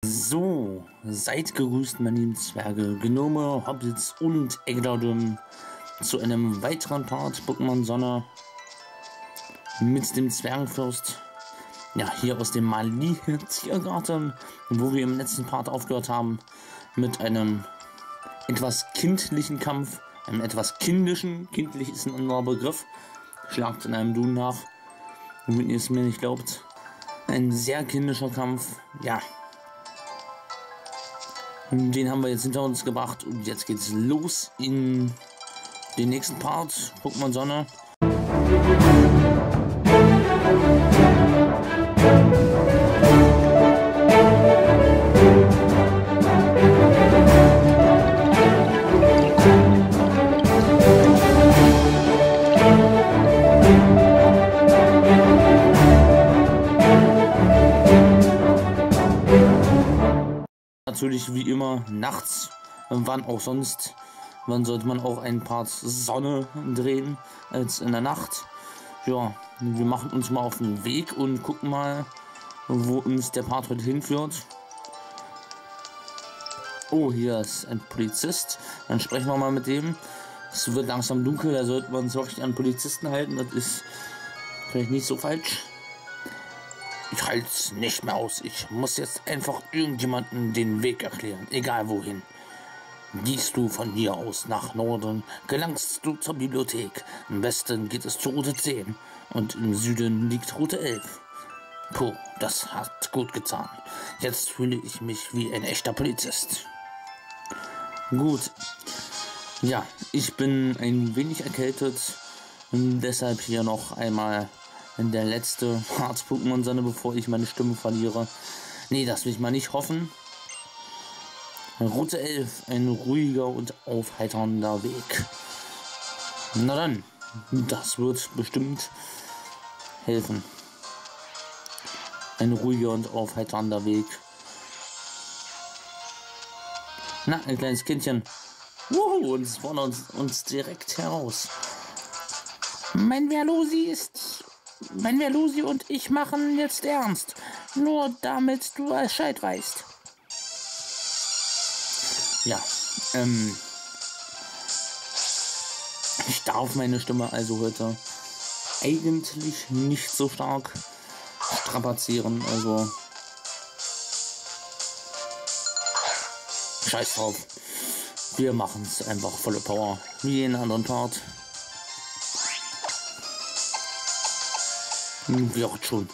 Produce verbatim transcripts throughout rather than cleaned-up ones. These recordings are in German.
So, seid gegrüßt, meine lieben Zwerge, Gnome, Hobbits und Eggdodum zu einem weiteren Part Pokémon Sonne mit dem Zwergenfürst. Ja, hier aus dem Mali-Tiergarten, wo wir im letzten Part aufgehört haben, mit einem etwas kindlichen Kampf, einem etwas kindischen, kindlich ist ein anderer Begriff, schlagt in einem Dun nach, wenn ihr es mir nicht glaubt. Ein sehr kindischer Kampf, ja. Den haben wir jetzt hinter uns gebracht und jetzt geht's los in den nächsten Part, Pokémon Sonne. Natürlich wie immer nachts, wann auch sonst. Wann sollte man auch ein Part Sonne drehen als in der Nacht? Ja, wir machen uns mal auf den Weg und gucken mal, wo uns der Part heute hinführt. Oh, hier ist ein Polizist. Dann sprechen wir mal mit dem. Es wird langsam dunkel, da sollte man sich wirklich an Polizisten halten. Das ist vielleicht nicht so falsch. Ich halte es nicht mehr aus. Ich muss jetzt einfach irgendjemanden den Weg erklären, egal wohin. Gehst du von hier aus nach Norden, gelangst du zur Bibliothek. Im Westen geht es zur Route zehn und im Süden liegt Route elf. Puh, das hat gut getan. Jetzt fühle ich mich wie ein echter Polizist. Gut. Ja, ich bin ein wenig erkältet und deshalb hier noch einmal der letzte Part Pokémon Sonne, bevor ich meine Stimme verliere. Nee, das will ich mal nicht hoffen. Route elf, ein ruhiger und aufheiternder Weg. Na dann, das wird bestimmt helfen. Ein ruhiger und aufheiternder Weg. Na, ein kleines Kindchen. Wuhu, und es fordert uns, uns direkt heraus. Mein Verlosi ist... Mein Verlosi und ich machen jetzt ernst. Nur damit du Bescheid weißt. Ja, ähm... ich darf meine Stimme also heute eigentlich nicht so stark strapazieren, also... Scheiß drauf. Wir machen es einfach volle Power, wie in anderen Part. Wie auch schon.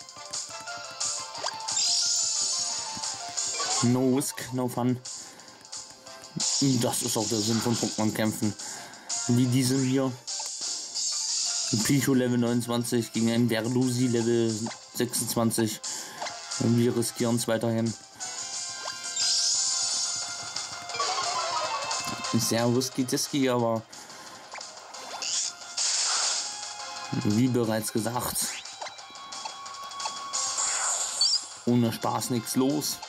No risk, no fun. Das ist auch der Sinn von Pokémon-Kämpfen. Wie diesem hier. Pichu Level neunundzwanzig gegen einen Verlosi Level sechsundzwanzig. Wir riskieren es weiterhin. Sehr risky-disky, aber wie bereits gesagt, ohne Spaß nichts los.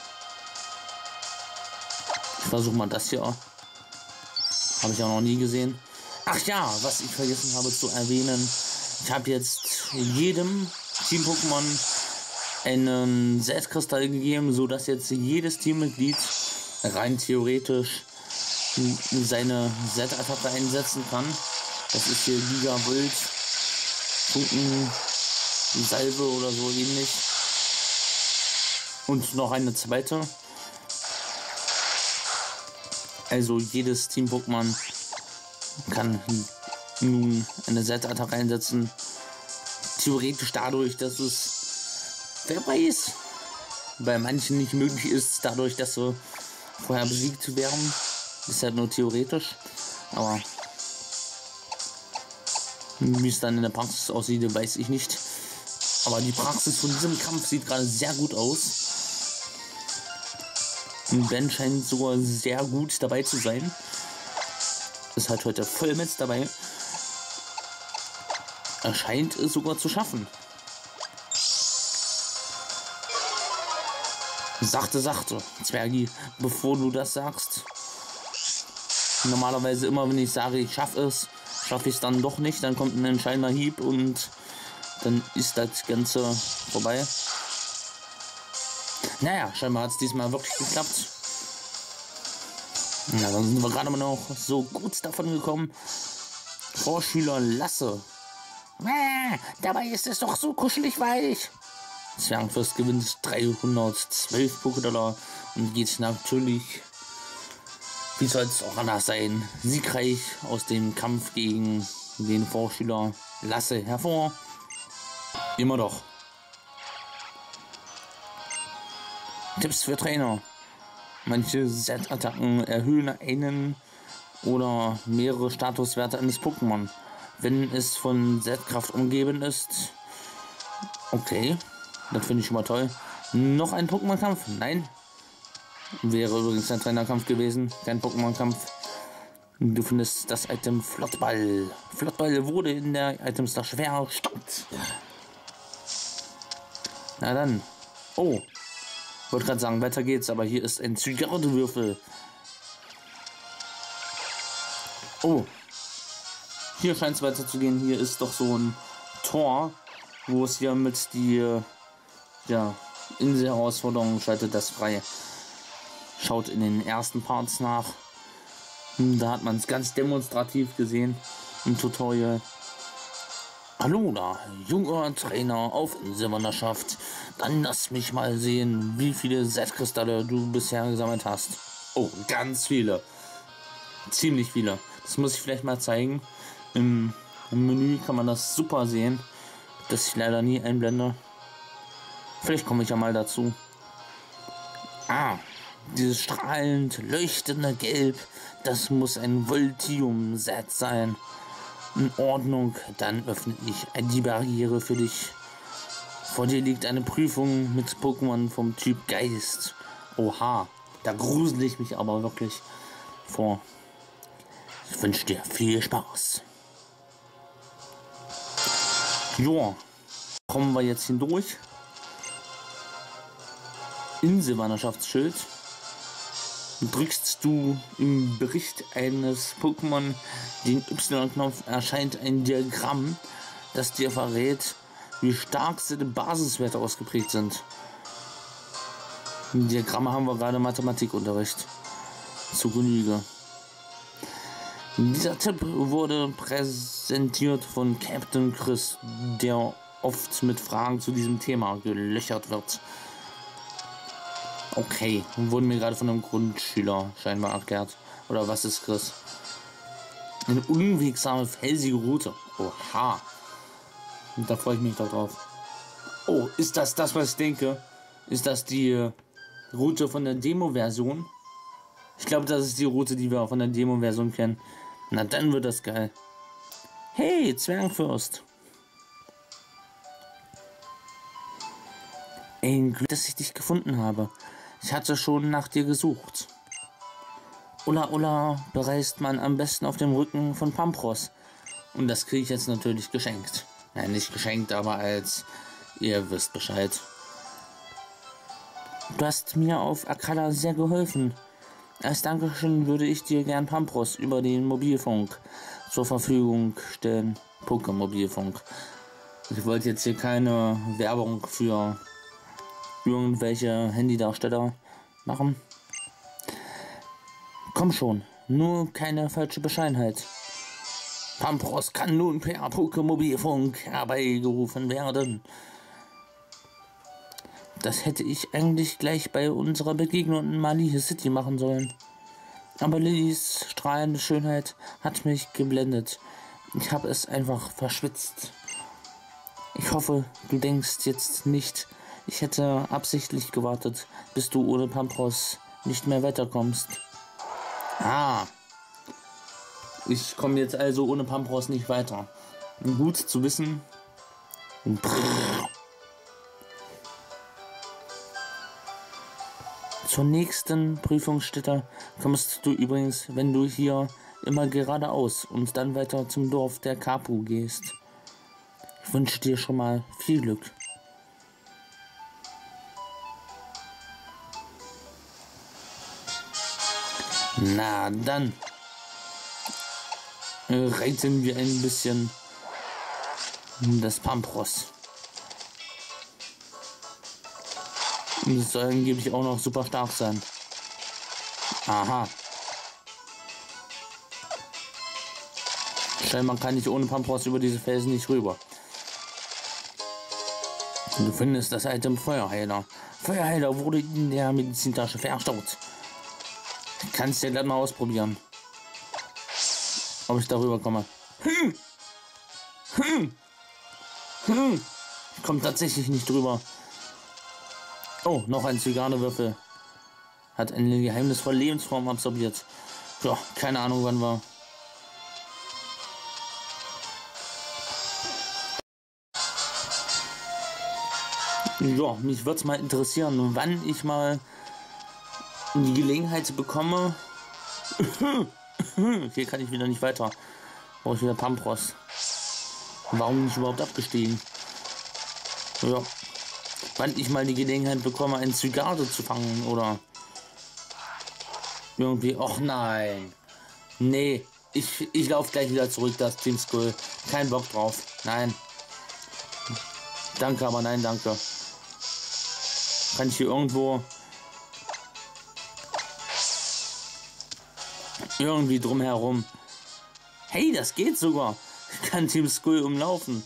Ich versuche mal das hier. Habe ich auch noch nie gesehen. Ach ja, was ich vergessen habe zu erwähnen. Ich habe jetzt jedem Team Pokémon einen Selbstkristall gegeben, so dass jetzt jedes Teammitglied rein theoretisch seine Z-Attacke einsetzen kann. Das ist hier Giga Wild, Funken, Salve oder so ähnlich. Und noch eine zweite. Also jedes Team-Pokémon kann nun eine Z-Attacke einsetzen. Theoretisch dadurch, dass es, wer weiß, bei manchen nicht möglich ist, dadurch, dass sie vorher besiegt werden. Ist halt nur theoretisch. Aber wie es dann in der Praxis aussieht, weiß ich nicht. Aber die Praxis von diesem Kampf sieht gerade sehr gut aus. Und Ben scheint sogar sehr gut dabei zu sein. Ist halt heute voll mit dabei. Er scheint es sogar zu schaffen. Sachte, sachte, Zwergi, bevor du das sagst. Normalerweise immer, wenn ich sage, ich schaffe es, schaffe ich es dann doch nicht. Dann kommt ein entscheidender Hieb und dann ist das Ganze vorbei. Naja, scheinbar hat es diesmal wirklich geklappt. Na, dann sind wir gerade mal noch so kurz davon gekommen. Vorschüler Lasse. Ah, dabei ist es doch so kuschelig weich. Zwergenfürst gewinnt dreihundertzwölf Pokédollar und geht natürlich, wie soll es auch anders sein, siegreich aus dem Kampf gegen den Vorschüler Lasse hervor. Immer doch. Tipps für Trainer. Manche Z-Attacken erhöhen einen oder mehrere Statuswerte eines Pokémon, wenn es von Z-Kraft umgeben ist. Okay, das finde ich schon mal toll. Noch ein Pokémon-Kampf? Nein. Wäre übrigens ein Trainerkampf gewesen, kein Pokémon-Kampf. Du findest das Item Flottball. Flottball wurde in der Itemstar schwer Stadt. Na dann. Oh. Ich wollte gerade sagen, weiter geht's, aber hier ist ein Zygarde-Würfel. Oh. Hier scheint es weiter zu gehen. Hier ist doch so ein Tor, wo es hier mit die ja, Insel-Herausforderung schaltet das frei. Schaut in den ersten Parts nach. Da hat man es ganz demonstrativ gesehen im Tutorial. Hallo da, junger Trainer auf Inselwanderschaft. Dann lass mich mal sehen, wie viele Z-Kristalle du bisher gesammelt hast. Oh, ganz viele. Ziemlich viele. Das muss ich vielleicht mal zeigen. Im, im Menü kann man das super sehen, das ich leider nie einblende. Vielleicht komme ich ja mal dazu. Ah, dieses strahlend leuchtende Gelb, das muss ein Voltium-Set sein. In Ordnung, dann öffne ich die Barriere für dich. Vor dir liegt eine Prüfung mit Pokémon vom Typ Geist. Oha, da grusel ich mich aber wirklich vor. Ich wünsche dir viel Spaß. Joa, kommen wir jetzt hindurch. Inselwanderschaftsschild. Drückst du im Bericht eines Pokémon den Y-Knopf, erscheint ein Diagramm, das dir verrät, wie stark seine Basiswerte ausgeprägt sind. Im Diagramm haben wir gerade Mathematikunterricht zu Genüge. Dieser Tipp wurde präsentiert von Captain Chris, der oft mit Fragen zu diesem Thema gelöchert wird. Okay, wurden mir gerade von einem Grundschüler scheinbar erklärt. Oder was ist Chris? Eine unwegsame, felsige Route. Oha. Und da freue ich mich doch drauf. Oh, ist das das, was ich denke? Ist das die Route von der Demo-Version? Ich glaube, das ist die Route, die wir auch von der Demo-Version kennen. Na, dann wird das geil. Hey, Zwergenfürst. Ein Glück, dass ich dich gefunden habe. Ich hatte schon nach dir gesucht. Ulla Ulla bereist man am besten auf dem Rücken von Pampros. Und das kriege ich jetzt natürlich geschenkt. Nein, nicht geschenkt, aber als ihr wisst Bescheid. Du hast mir auf Akala sehr geholfen. Als Dankeschön würde ich dir gern Pampros über den Mobilfunk zur Verfügung stellen. Pokémobilfunk. Ich wollte jetzt hier keine Werbung für irgendwelche Handydarsteller machen. Komm schon, nur keine falsche Bescheidenheit. Pampros kann nun per Pokémobilfunk herbeigerufen werden. Das hätte ich eigentlich gleich bei unserer Begegnung in Malihe City machen sollen. Aber Lillys strahlende Schönheit hat mich geblendet. Ich habe es einfach verschwitzt. Ich hoffe, du denkst jetzt nicht, ich hätte absichtlich gewartet, bis du ohne Pampros nicht mehr weiterkommst. Ah. Ich komme jetzt also ohne Pampros nicht weiter. Gut zu wissen. Brrr. Zur nächsten Prüfungsstätte kommst du übrigens, wenn du hier immer geradeaus und dann weiter zum Dorf der Kapu gehst. Ich wünsche dir schon mal viel Glück. Na dann reiten wir ein bisschen das Pampros. Und es soll angeblich auch noch super stark sein. Aha. Scheinbar kann ich ohne Pampros über diese Felsen nicht rüber. Du findest das Item Feuerheiler. Feuerheiler wurde in der Medizintasche verstaut. Kannst du ja gleich mal ausprobieren. Ob ich darüber komme. Hm. Hm. Hm. Ich komme tatsächlich nicht drüber. Oh, noch ein Zigarrenwürfel. Hat eine geheimnisvolle Lebensform absorbiert. Ja, keine Ahnung wann war. Ja, mich würde es mal interessieren, wann ich mal die Gelegenheit bekomme. Hier kann ich wieder nicht weiter. Brauche ich wieder Pampros. Warum nicht überhaupt abgestiegen? Ja. Wann ich mal die Gelegenheit bekomme, einen Zygarde zu fangen oder irgendwie. Och nein. Nee. Ich, ich laufe gleich wieder zurück, das Team Skull. Kein Bock drauf. Nein. Danke, aber nein, danke. Kann ich hier irgendwo irgendwie drum herum. Hey, das geht sogar. Ich kann Team Skull umlaufen.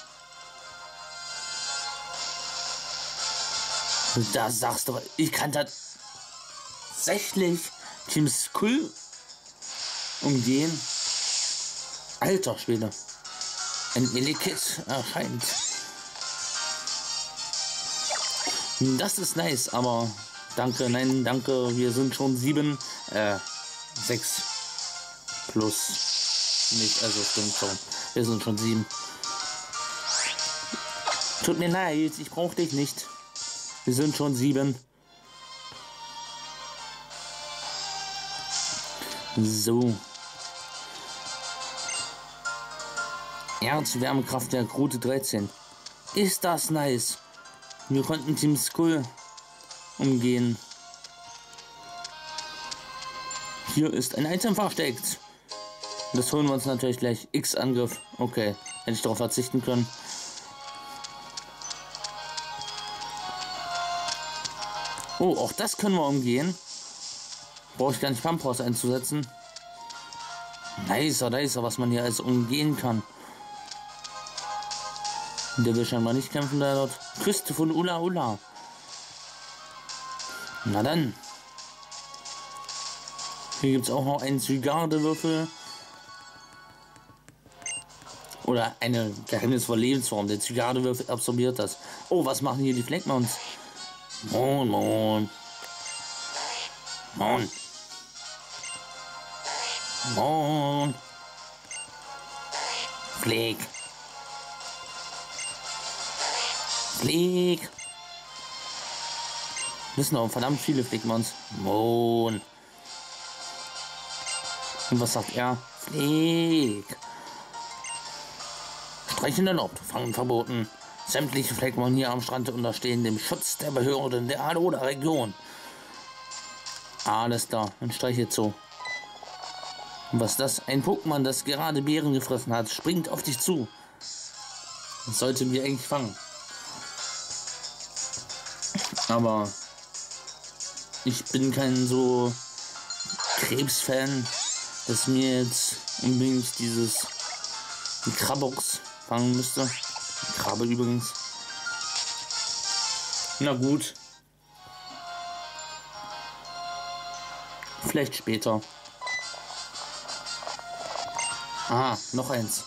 Da sagst du, ich kann tatsächlich Team Skull umgehen. Alter Schwede. Ein Elekit erscheint. Das ist nice, aber danke, nein, danke. Wir sind schon sieben, äh, sechs plus. Nicht, also stimmt schon. Wir sind schon sieben. Tut mir leid, ich brauche dich nicht. Wir sind schon sieben. So. Erzwärmekraftwerk Route dreizehn. Ist das nice. Wir konnten Team Skull umgehen. Hier ist ein Item versteckt. Das holen wir uns natürlich gleich. X-Angriff. Okay, hätte ich darauf verzichten können. Oh, auch das können wir umgehen. Brauche ich gar nicht Pampros einzusetzen. Nicer, nicer, was man hier alles umgehen kann. Der will scheinbar nicht kämpfen, der dort. Küste von Ula Ula. Na dann. Hier gibt es auch noch einen Zygardewürfel. Oder eine geheimnisvolle Lebensform. Der Zygardewürfel absorbiert das. Oh, was machen hier die Fleckmons? Mon, mon. Mon. Mon. Fleck. Fleck. Müssen noch verdammt viele Fleckmons. Mon. Und was sagt er? Fleck. Streichen erlaubt, Fangen verboten. Sämtliche Fleckmon hier am Strand unterstehen dem Schutz der Behörden der Alola-Region. Alles klar, ein Streichelzoo. Und was ist das? Ein Pokémon, das gerade Beeren gefressen hat, springt auf dich zu. Das sollten wir eigentlich fangen. Aber ich bin kein so Krebsfan, dass mir jetzt unbedingt dieses die Krabbox fangen müsste. Die Krabbe übrigens. Na gut. Vielleicht später. Ah, noch eins.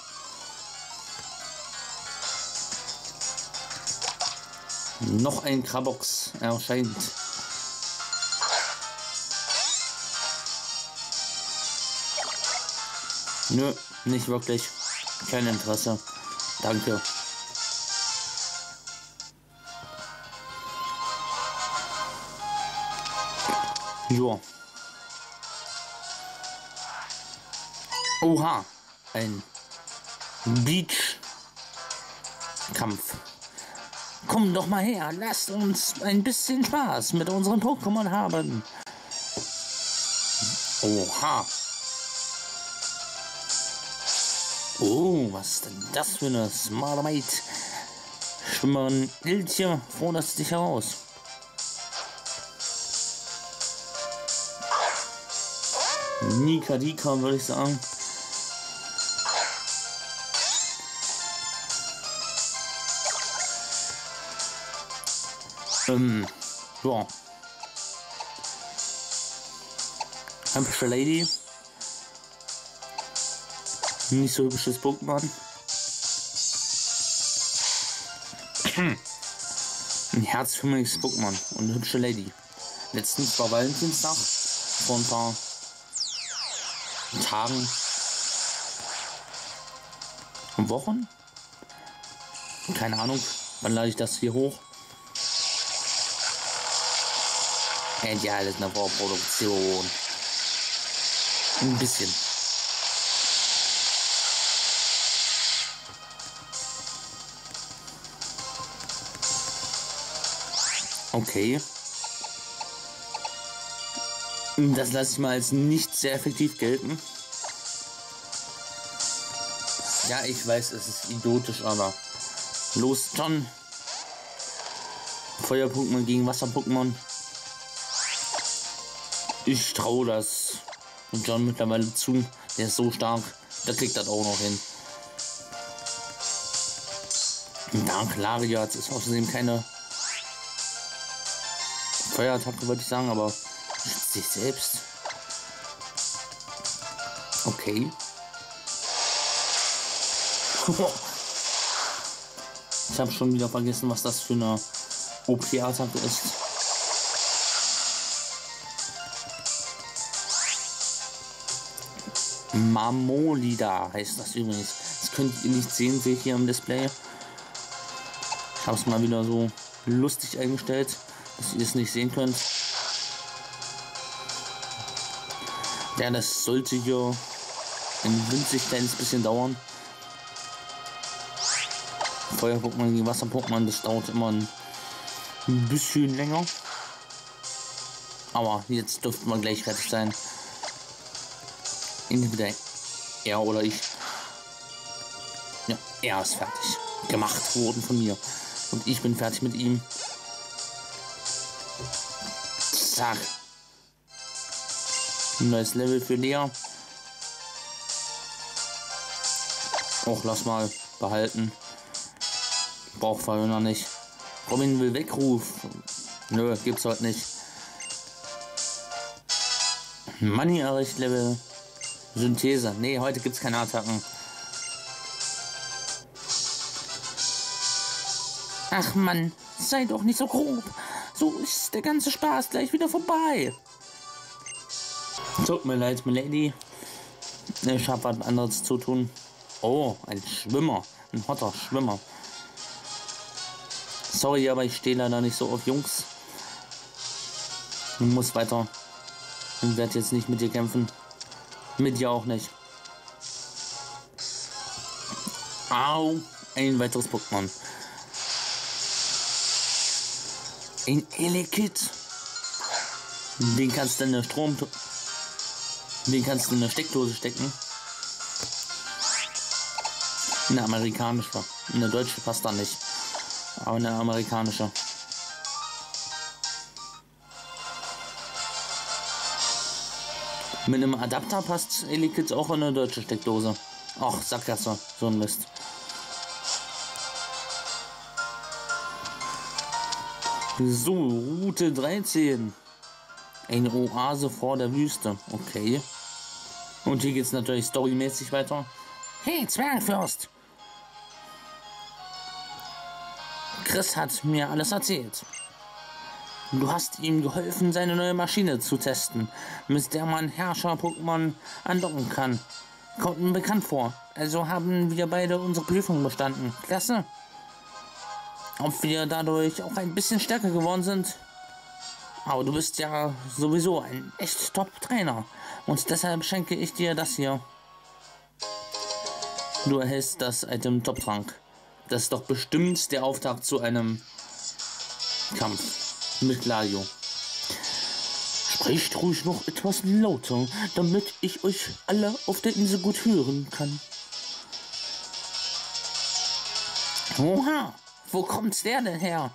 Noch ein Krabbox erscheint. Nö, nicht wirklich. Kein Interesse. Danke. Jo. Oha. Ein Beach-Kampf. Komm doch mal her, lasst uns ein bisschen Spaß mit unseren Pokémon haben. Oha. Oh, was ist denn das für eine Smartermate? Schwimmerin Iltje, forderst dich heraus. Nikadika, würde ich sagen. Ähm, ja. Hübsche Lady. Nicht so hübsches Pokémon. Ein herzförmiges Pokémon und eine hübsche Lady. Letztens war Valentinstag, vor ein paar Tagen und Wochen. Keine Ahnung, wann lade ich das hier hoch? Äh, ja, das ist eine Vorproduktion. Ein bisschen. Okay. Das lasse ich mal als nicht sehr effektiv gelten. Ja, ich weiß, es ist idiotisch, aber los, John. Feuer-Pokémon gegen Wasser-Pokémon. Ich traue das John mittlerweile zu. Der ist so stark. Der kriegt das auch noch hin. Dank Lariat ist außerdem keine Feuerattacke, würde ich sagen, aber sich selbst. Okay. Ich habe schon wieder vergessen, was das für eine O P-Attacke ist. Mamolida heißt das übrigens. Das könnt ihr nicht sehen, sehe ich hier im Display. Ich habe es mal wieder so lustig eingestellt, dass ihr es nicht sehen könnt. Ja, das sollte hier ein winzig kleines bisschen dauern. Feuer-Pokémon gegen Wasser-Pokémon, das dauert immer ein bisschen länger. Aber jetzt dürften wir gleich fertig sein. Entweder er oder ich. Ja, er ist fertig. Gemacht worden von mir. Und ich bin fertig mit ihm. Zack. Ein neues Level für Lea. Och, lass mal behalten. Braucht Verhöhner nicht. Robin will wegrufen. Nö, gibt's heute nicht. Money erreicht Level. Synthese. Nee, heute gibt's keine Attacken. Ach Mann, sei doch nicht so grob. So ist der ganze Spaß gleich wieder vorbei. Tut mir leid, Milady. Ich habe was anderes zu tun. Oh, ein Schwimmer. Ein hotter Schwimmer. Sorry, aber ich stehe leider nicht so auf Jungs. Ich muss weiter. Ich werde jetzt nicht mit dir kämpfen. Mit dir auch nicht. Au. Ein weiteres Pokémon. Ein Elekid. Den kannst du in der Strom... Den kannst du in der Steckdose stecken. Eine amerikanische. Eine deutsche passt da nicht. Aber eine amerikanische. Mit einem Adapter passt Elekid auch in eine deutsche Steckdose. Ach, Sackgasse. So ein Mist. So, Route dreizehn. Eine Oase vor der Wüste. Okay. Und hier geht es natürlich storymäßig weiter. Hey, Zwergfürst! Chris hat mir alles erzählt. Du hast ihm geholfen, seine neue Maschine zu testen, mit der man Herrscher-Pokémon andocken kann. Kommt mir bekannt vor. Also haben wir beide unsere Prüfung bestanden. Klasse. Ob wir dadurch auch ein bisschen stärker geworden sind? Aber du bist ja sowieso ein echt Top-Trainer. Und deshalb schenke ich dir das hier. Du erhältst das Item Top-Trank. Das ist doch bestimmt der Auftakt zu einem Kampf mit Gladio. Sprecht ruhig noch etwas lauter, damit ich euch alle auf der Insel gut hören kann. Oha, wo kommt der denn her?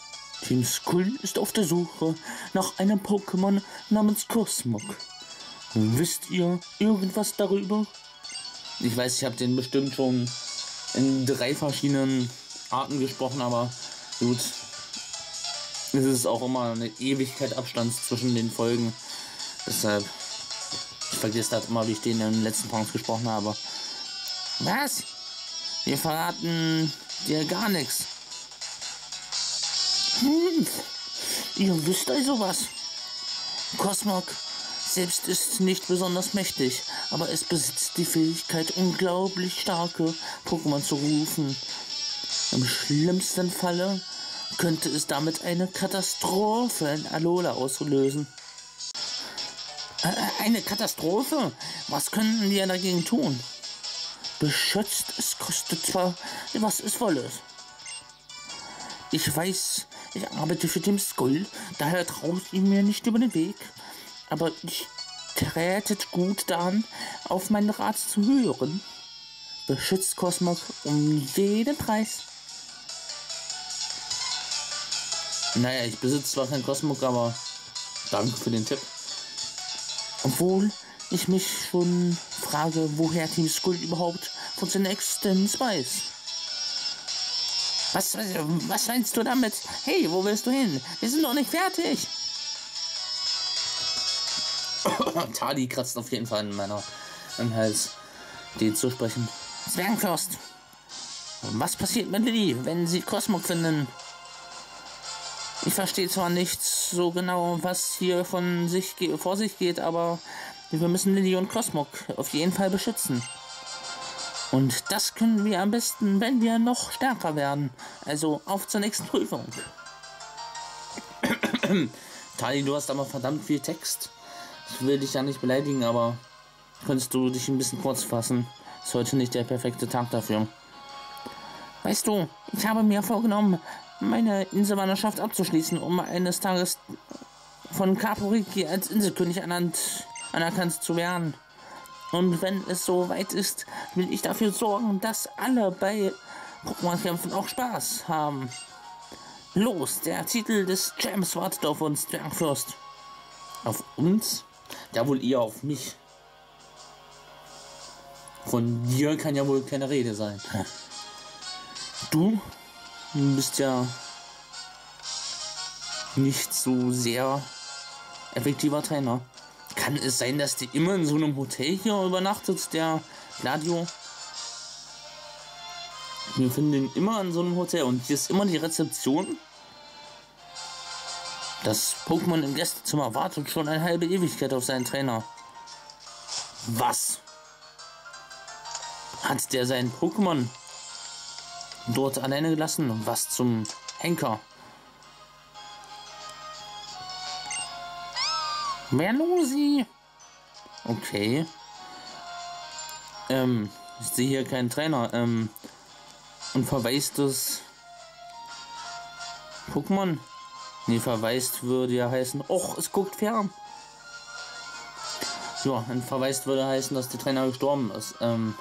Team Skull ist auf der Suche nach einem Pokémon namens Cosmog. Wisst ihr irgendwas darüber? Ich weiß, ich habe den bestimmt schon in drei verschiedenen Arten gesprochen, aber gut. Es ist auch immer eine Ewigkeit Abstand zwischen den Folgen. Deshalb, ich vergesse das immer, wie ich den in den letzten Parts gesprochen habe. Was? Wir verraten dir gar nichts. Hm, ihr wisst also was. Cosmog selbst ist nicht besonders mächtig, aber es besitzt die Fähigkeit, unglaublich starke Pokémon zu rufen. Im schlimmsten Falle könnte es damit eine Katastrophe in Alola auslösen. Äh, eine Katastrophe? Was können wir dagegen tun? Beschützt, es kostet zwar, was es wolle. Ich weiß, ich arbeite für Team Skull, daher traue ich ihm mir nicht über den Weg. Aber ich trätet gut daran, auf meinen Rat zu hören. Beschützt Cosmog um jeden Preis. Naja, ich besitze zwar kein Cosmog, aber danke für den Tipp. Obwohl ich mich schon frage, woher Team Skull überhaupt von seiner Existenz weiß. Was, was, was meinst du damit? Hey, wo willst du hin? Wir sind noch nicht fertig. Tali kratzt auf jeden Fall in meiner im Hals, die zu sprechen. Zwergenfürst, was passiert mit Lilly, wenn sie Cosmog finden? Ich verstehe zwar nicht so genau, was hier von sich vor sich geht, aber wir müssen Lilly und Cosmog auf jeden Fall beschützen. Und das können wir am besten, wenn wir noch stärker werden. Also auf zur nächsten Prüfung. Tali, du hast aber verdammt viel Text. Ich will dich ja nicht beleidigen, aber könntest du dich ein bisschen kurz fassen? Ist heute nicht der perfekte Tag dafür. Weißt du, ich habe mir vorgenommen, meine Inselwanderschaft abzuschließen, um eines Tages von Caporiki als Inselkönig ernannt, anerkannt zu werden. Und wenn es so weit ist, will ich dafür sorgen, dass alle bei Pokémon-Kämpfen auch Spaß haben. Los, der Titel des Champs wartet auf uns, Zwergenfürst. Auf uns? Ja, wohl eher auf mich. Von dir kann ja wohl keine Rede sein. Du bist ja nicht so sehr effektiver Trainer. Kann es sein, dass die immer in so einem Hotel hier übernachtet, der Gladio? Wir finden ihn immer in so einem Hotel und hier ist immer die Rezeption. Das Pokémon im Gästezimmer wartet schon eine halbe Ewigkeit auf seinen Trainer. Was? Hat der sein Pokémon dort alleine gelassen? Was zum Henker? Merlosi. Okay. Ähm, ich sehe hier keinen Trainer. Ähm, und verweist das Pokémon? Nee, verweist würde ja heißen, och, es guckt fern. Ja, ein verweist würde heißen, dass der Trainer gestorben ist. Ähm,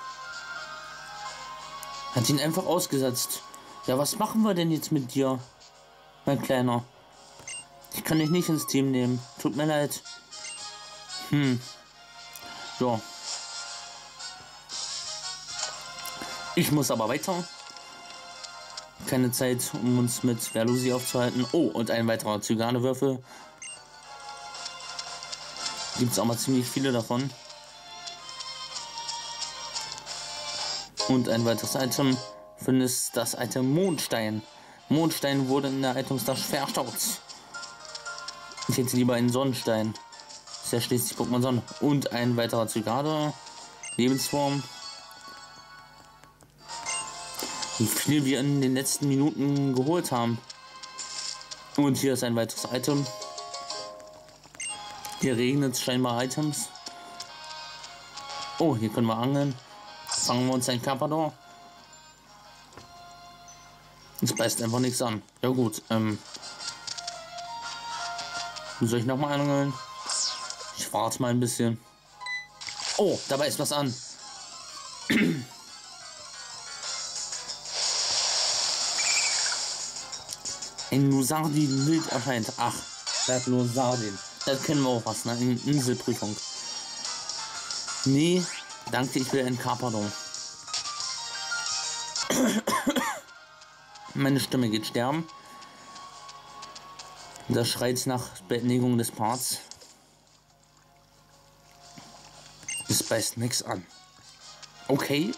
hat ihn einfach ausgesetzt. Ja, was machen wir denn jetzt mit dir, mein Kleiner? Ich kann dich nicht ins Team nehmen. Tut mir leid. Hm. Ja. Ich muss aber weiter. Keine Zeit, um uns mit Verlusi aufzuhalten. Oh, und ein weiterer Zygane-Würfel. Gibt es auch mal ziemlich viele davon. Und ein weiteres Item. Findest das Item Mondstein. Mondstein wurde in der Itemstash verstaut. Ich hätte lieber einen Sonnenstein. Das erschließt die Pokémon Sonne. Und ein weiterer Zygade. Lebensform. Wie viel wir in den letzten Minuten geholt haben. Und hier ist ein weiteres Item. Hier regnet es scheinbar Items. Oh, hier können wir angeln. Fangen wir uns ein Carpador. Es beißt einfach nichts an. Ja gut, ähm. Soll ich nochmal angeln? Ich warte mal ein bisschen. Oh, dabei ist was an. Ein Lusardin wild erscheint. Ach, das Lusardin. Das kennen wir auch was, ne? In Inselprüfung. Nee, danke, ich will ein Carpadon. Meine Stimme geht sterben. Das schreit nach Beendigung des Parts. Es beißt nichts an. Okay.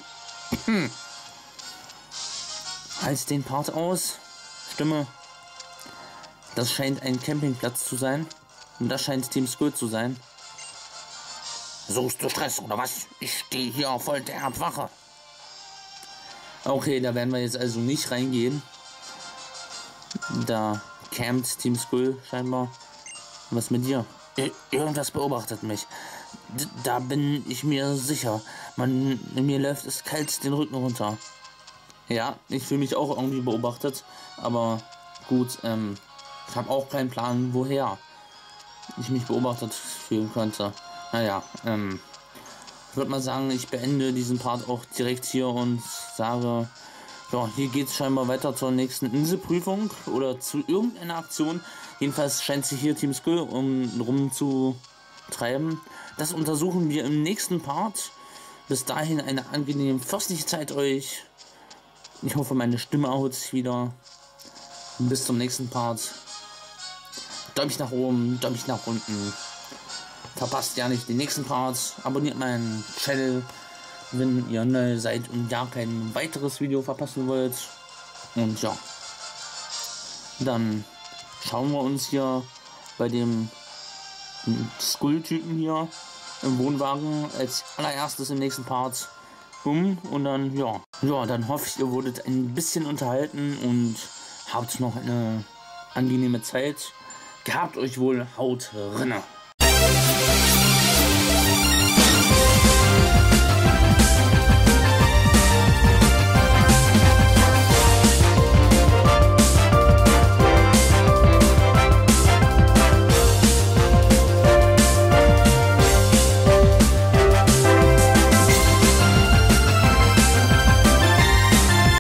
Heizt den Part aus. Stimme. Das scheint ein Campingplatz zu sein. Und das scheint Team Skull zu sein. Suchst du Stress oder was? Ich stehe hier auf der Wache. Okay, da werden wir jetzt also nicht reingehen. Da campt Team Skull scheinbar. Was mit dir? Ir irgendwas beobachtet mich. D da bin ich mir sicher. Man, mir läuft es kalt den Rücken runter. Ja, ich fühle mich auch irgendwie beobachtet. Aber gut, ähm, ich habe auch keinen Plan, woher ich mich beobachtet fühlen könnte. Naja, ähm, ich würde mal sagen, ich beende diesen Part auch direkt hier und sage, ja, hier geht es scheinbar weiter zur nächsten Inselprüfung oder zu irgendeiner Aktion. Jedenfalls scheint sich hier Team Skull um rumzutreiben. Das untersuchen wir im nächsten Part. Bis dahin eine angenehme fürstliche Zeit euch. Ich hoffe, meine Stimme erholt sich wieder. Bis zum nächsten Part. Däumchen nach oben, Däumchen nach unten. Verpasst ja nicht den nächsten Part. Abonniert meinen Channel, wenn ihr neu seid und ja kein weiteres Video verpassen wollt. Und ja, dann schauen wir uns hier bei dem Skull-Typen hier im Wohnwagen als allererstes im nächsten Part um. Und dann, ja, ja, dann hoffe ich, ihr wurdet ein bisschen unterhalten und habt noch eine angenehme Zeit. Gehabt euch wohl, haut rinne.